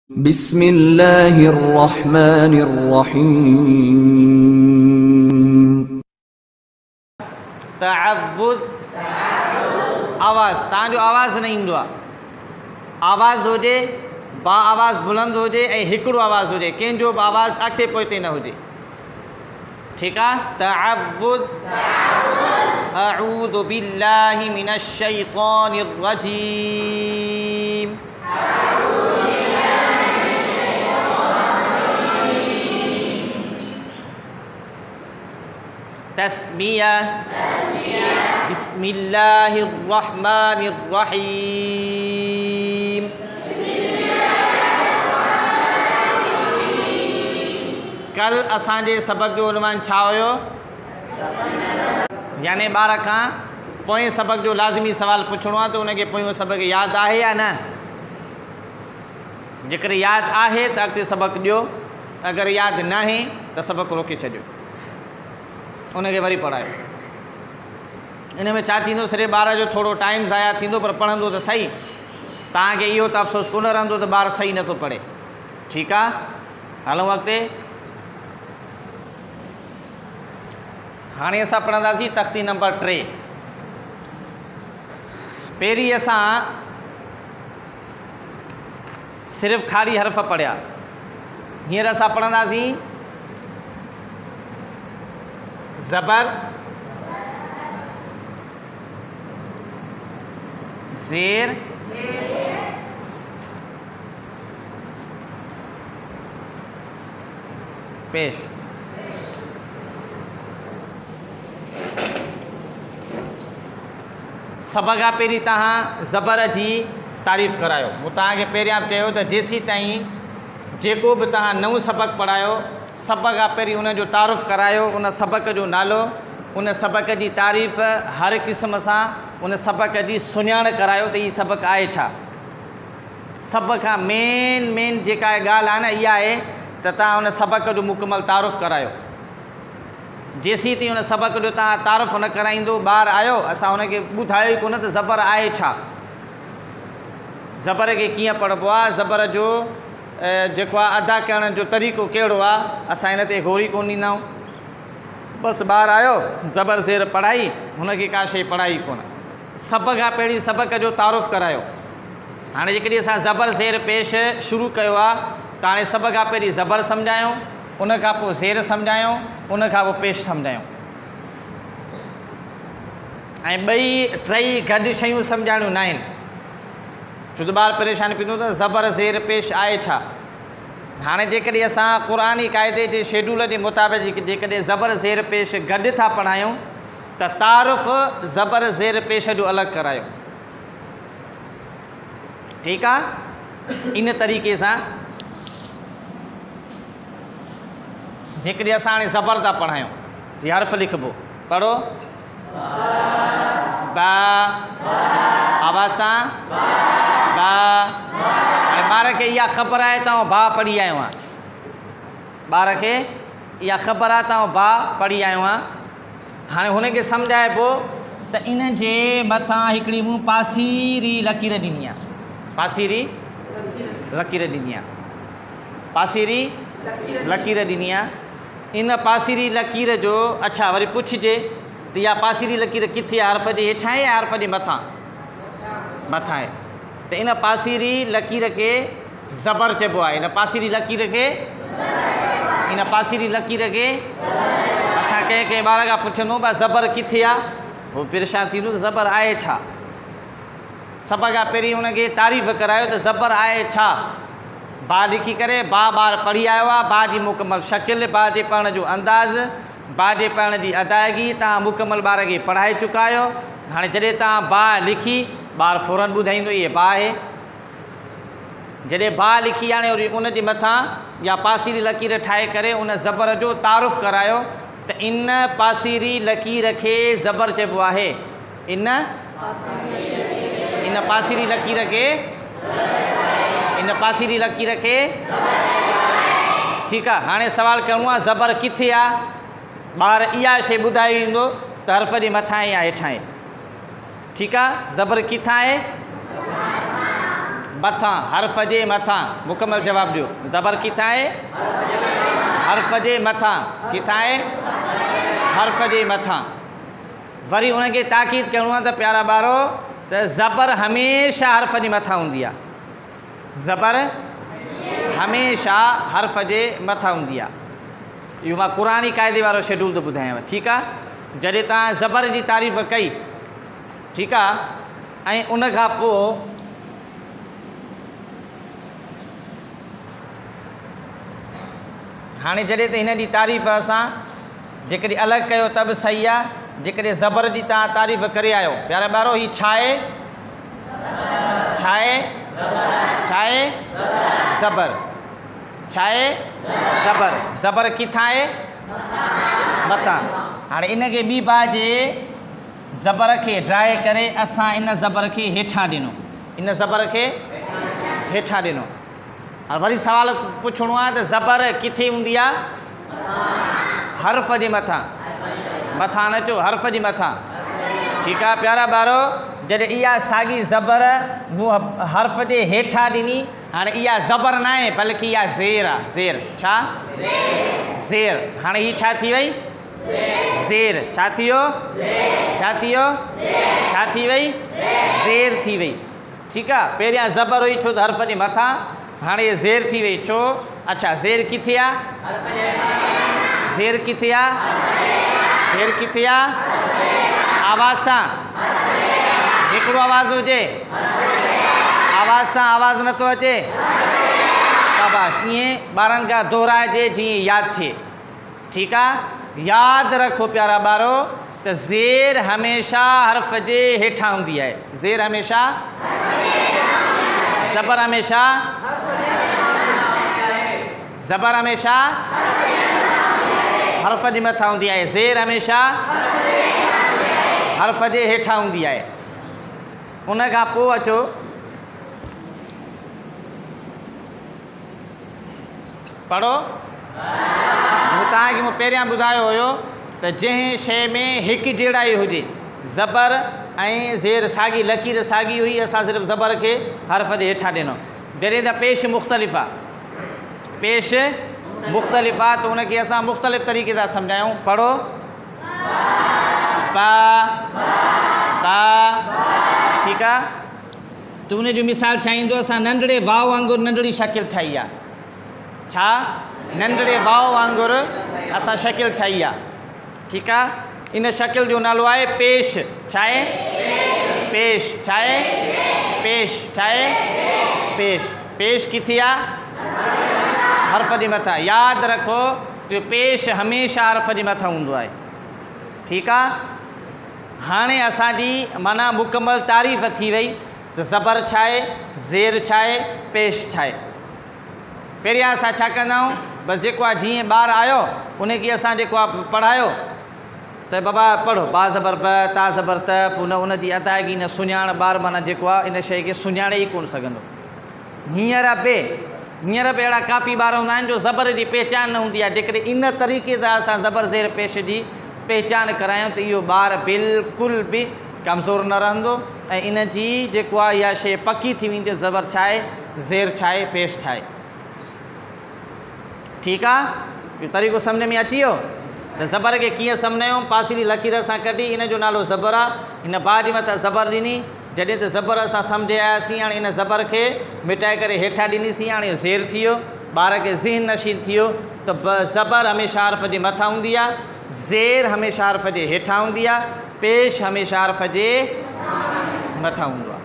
बिस्मिल्लाहिर्रहमानिर्रहीम। तअव्वुज़ आवाज़ तव्हांजो आवाज़ न ईंदो आहे। आवाज़ हुजे बा आवाज़ बुलंद हुजे ऐं हिकिड़ो आवाज़ हुजे, कंहिंजो बि आवाज़ अॻिते पोइते न हुजे। ठीकु आहे। तअव्वुज़ अऊज़ु बिल्लाहि मिनश शैतानिर रजीम। तस्मिया बिस्मिल्लाहिर्रहमानिर्रहीम। कल असांजे सबक़ जो उनवान छा हुयो? यानी ॿार खां पोएं सबक़ जो लाज़मी सवाल पुछणो आहे त उनखे पोयों सबक़ यादि आहे या न। जेकर यादि आहे त अॻिते सबक़ ॾियो, अगरि यादि न आहे त सबक़ रोके छॾियो, उनखे वरी पढ़ायो। इन में छा थींदो, सिर्फ़ु ॿार जो थोरो टाइम ज़ाया थींदो, पर पढ़ंदो त सही। तव्हांखे इहो त अफ़सोस कोन रहंदो त ॿारु सही नथो पढ़े। ठीकु आहे, हलूं अॻिते। हाणे असां पढ़ंदासीं तख़्ती नंबर 3। पहिरीं असां सिर्फ़ु ख़ाली हर्फ़ पढ़िया। हींअर असां पढ़ंदासीं ज़बर, ज़ेर, पेश। सभ खां पहिरीं तव्हां ज़बर जी तारीफ़ करायो। मूं तव्हांखे पहिरियां चयो त जेसीं ताईं जेको बि तव्हां नओं सबक़ पढ़ायो, सभ खां पहिरीं उनजो तारुफ़ करायो, उन सबक़ जो नालो, उन सबक़ जी तारीफ़ हर क़िस्म सां, उन सबक़ जी सुञाण करायो त हीउ सबक़ आहे छा। सभ खां मेन जेका ॻाल्हि आहे न, इहा आहे त तव्हां उन सबक़ जो मुकमल तारुफ़ करायो। जेसीं ताईं उन सबक़ जो तव्हां तारुफ़ न कराईंदो, ॿारु आयो असां हुनखे ॿुधायो ई कोन त ज़बर आहे छा, ज़बर खे कीअं पढ़िबो आहे, ज़बर जो जेको आहे अदा करण जो तरीक़ो कहिड़ो आहे, असां हिन ते गौर ई कोन ॾींदा आहियूं। बसि ॿारु आयो ज़बर ज़ेर पढ़ाई, हुनखे का शइ पढ़ाई कोन। सभ खां पहिरीं सबक़ जो तारुफ़ करायो। हाणे जेकॾहिं असां ज़बर ज़ेर पेश शुरू कयो आहे त हाणे सभ खां पहिरीं ज़बर सम्झायूं, उन खां पोइ ज़ेर सम्झायूं, उन खां पोइ पेश सम्झायूं। ऐं टई गॾु शयूं सम्झाइणियूं न आहिनि, छो त ॿारु परेशान पींदो त ज़बर ज़ेर पेश आहे छा। हाणे जेकॾहिं असां क़ुरानी क़ाइदे जे शेड्यूल जे मुताबिक़ जेकॾहिं ज़बर ज़ेर पेश गॾु था पढ़ायूं त तारुफ़ ज़बर ज़ेर पेश जो अलॻि करायो। ठीकु आहे। इन तरीक़े सां जेकॾहिं असां हाणे ज़बर था पढ़ायूं, हीअ हर्फ़ लिखिबो, पढ़ो बा, आवाज़ सां बा। हाणे ॿार खे इहा ख़बर आहे त आउं बा पढ़ी आयो आहियां, ॿार खे इहा ख़बर आहे त आउं बा पढ़ी आयो आहियां। हाणे हुनखे सम्झाइबो त इन जे मथां हिकिड़ी मूं पासीरी लकीर ॾिनी आहे, पासीरी लकीर ॾिनी आहे, पासीरी लकीर ॾिनी आहे। इन पासीरी लकीर जो अच्छा वरी पुछिजे त इहा पासीरी लकीर किथे आहे, हर्फ़ जे हेठां आहे या हर्फ़ जे मथां? मथां आहे। त इन पासीरी लकीर खे ज़बर चइबो आहे। इन पासीरी लकीर खे असां कंहिं ॿार खां पुछंदो भाई ज़बर किथे आहे, उहो परेशान थींदो त ज़बर आहे छा। सभ खां पहिरीं हुनखे तारीफ़ करायो त ज़बर आहे छा। बा लिखी करे बा ॿारु पढ़ी आयो आहे, बा जी मुकमल शकिल, बा जे पढ़ण जो अंदाज़, बा जे पढ़ण जी अदायगी तव्हां मुकमल ॿार खे पढ़ाए चुका आहियो। हाणे जॾहिं तव्हां बा लिखी, ॿारु फ़ौरन ॿुधाईंदो इहे बा आहे। जॾहिं बा लिखी हाणे वरी उन जे मथां या पासीरी लकीर ठाहे करे उन ज़बर जो तारुफ़ करायो त इन पासीरी लकीर खे ज़बर चइबो आहे। इन पासीरी लकीर खे ठीकु आहे। हाणे सवाल करिणो आहे ज़बर किथे आहे, ॿारु इहा शइ ॿुधाए ईंदो त हर्फ़ जे मथां या हेठां आहे। ठीकु आहे। ज़बर किथां आहे? मथां, हर्फ़ जे मथां। मुकमल जवाब ॾियो। ज़बर किथां आहे? हर्फ़ जे मथां। किथां आहे? हर्फ़ जे मथां। वरी उनखे ताक़ीद करिणो आहे त प्यारा ॿारो त ज़बर हमेशह हर्फ़ जे मथां हूंदी आहे। ज़बर हमेशह हर्फ़ जे मथां हूंदी आहे। इहो मां क़ुरानी क़ाइदे वारो शेड्यूल थो ॿुधायांव। ठीकु आहे? जॾहिं तव्हां ज़बर जी तारीफ़ कई, ठीकु आहे, ऐं उन खां पोइ हाणे जॾहिं त हिन जी तारीफ़ असां जेकॾहिं अलॻि कयो त बि सही आहे। जेकॾहिं ज़बर जी तव्हां तारीफ़ करे आहियो, प्यारा ॿारो हीउ छा आहे? छा आहे? छा आहे? ज़बर। छा आहे? ज़बर। ज़बर किथां आहे? मथां। हाणे इनखे ॿी बाजे ज़बर खे ड्राए करे असां इन ज़बर खे हेठां ॾिनो। इन ज़बर खे हेठां ॾिनो। हाणे वरी सुवाल पुछिणो आहे त ज़बर किथे हूंदी आहे? हर्फ़ जे मथां। मथां न चओ, हर्फ़ जे मथां। ठीकु आहे प्यारा ॿारो, जॾहिं इहा साॻी ज़बर मूं हर्फ़ जे हेठां ॾिनी, हाणे इहा ज़बर न आहे बल्कि इहा ज़ेर आहे। ज़ेर छा? ज़ेर। हाणे हीअ छा थी वई? ज़ेर। छा थी वियो? छा थी वियो? छा थी वई? ज़ेर थी वई। ठीकु आहे? पहिरियां ज़बर हुई छो त हर्फ़ जे मथां, हाणे ज़ेर थी वई छो? अच्छा, ज़ेर किथे आहे? ज़ेर किथे आहे? ज़ेर किथे आहे? आवाज़ सां। हिकिड़ो आवाज़ हुजे। आवाज़ सां आवाज़ नथो अचे। शाबाश। ईअं ॿारनि खां दोहराइजे जीअं यादि थिए। ठीकु आहे? यादि रखो प्यारा ॿारो त ज़ेर हमेशह हर्फ़ जे हेठां हूंदी आहे। ज़ेर हमेशह, ज़बर हमेशह, ज़बर हमेशह हर्फ़ जे मथां हूंदी आहे। ज़ेर हमेशह हर्फ़ जे हेठां हूंदी आहे। उन खां पोइ अचो पढ़ो। तव्हांखे मूं पहिरियां ॿुधायो हुयो त जंहिं शइ में हिकु जहिड़ाई हुजे, ज़बर ऐं ज़ेर साॻी लकीर साॻी हुई, असां सिर्फ़ु ज़बर खे हर्फ़ जे हेठां ॾिनो। जॾहिं त पेश मुख़्तलिफ़ आहे, पेश मुख़्तलिफ़ आहे त उनखे असां मुख़्तलिफ़ तरीक़े सां सम्झायूं। पढ़ो। बा बा। ठीकु आहे? त उन जो मिसाल छा ईंदो? असां नंढड़े वाव वांगुरु नंढड़ी शकिल ठाही आहे। छा? नंढड़े वाव वांगुरु असां शकिल ठाही आहे। ठीकु आहे? इन शकिल जो नालो आहे पेश। छा आहे? पेश। छा आहे? पेश। छा आहे? पेश। पेश किथे आहे? हर्फ़ जे मथां। यादि रखो त पेश हमेशह हर्फ़ जे मथां हूंदो आहे। ठीकु आहे? हाणे असांजी माना मुकमल तारीफ़ थी वई त ज़बर छा आहे, ज़ेर छा आहे, पेश छा आहे। पहिरियां असां छा कंदा आहियूं? बसि जेको आहे जीअं ॿारु आयो उनखे असां जेको आहे पढ़ायो त बाबा पढ़ो, बा ज़बर ब, ता ज़बर त, पोइ न उनजी अदायगी न सुञाण ॿारु माना जेको आहे इन शइ खे सुञाणे ई कोन सघंदो। हींअर बि अहिड़ा काफ़ी ॿार हूंदा आहिनि जो ज़बर जी पहचान न हूंदी आहे। जेकॾहिं इन तरीक़े सां असां ज़बर ज़ेर पेश जी पहचान करायूं त इहो ॿारु बिल्कुलु बि कमज़ोर न रहंदो ऐं इन जी जेको आहे इहा शइ पकी थी वेंदी। ज़बर छा आहे, ज़ेर छा आहे, पेश छा आहे। ठीकु आहे? इहो तरीक़ो सम्झ में अची वियो त ज़बर खे कीअं सम्झायूं? पासिरी लकीर सां कढी, इन जो नालो ज़बर आहे। हिन बा जे मथां ज़बर ॾिनी, जॾहिं त ज़बर असां सम्झे आयासीं, हाणे इन ज़बर खे मिटाए करे हेठां ॾिनीसीं, हाणे ज़ेर थी वियो। ॿार खे ज़हन नशीन थी वियो त ज़बर हमेशह हर्फ़ जे मथां हूंदी आहे, ज़ेर हमेशह हर्फ़ जे हेठां हूंदी आहे, पेश हमेशह हर्फ़ जे मथां हूंदो आहे।